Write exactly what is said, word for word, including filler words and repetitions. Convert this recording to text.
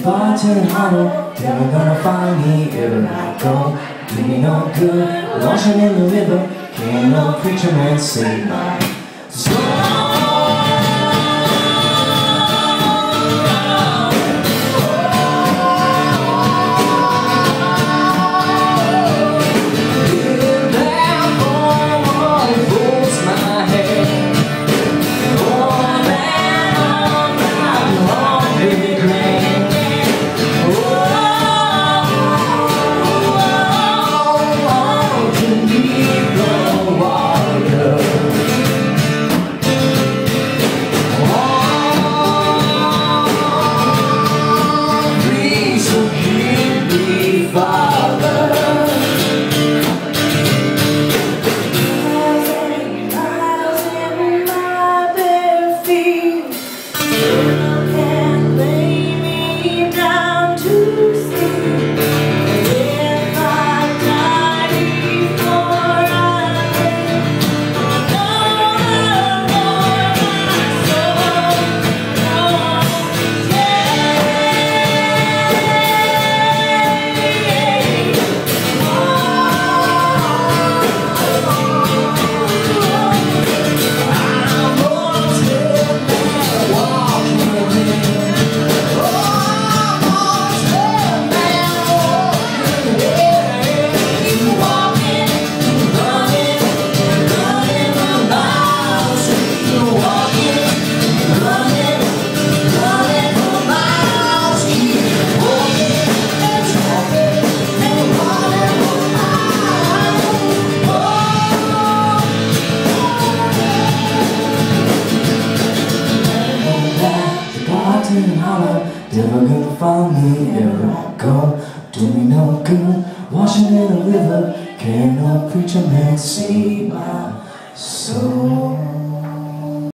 Barton hollow, never gonna find me ever I go. Do me no good, washing in the river. Can't no preacher man save my soul. Never gonna find me ever I go. Do me no good, washing in a river. Can't no preacher man save my soul.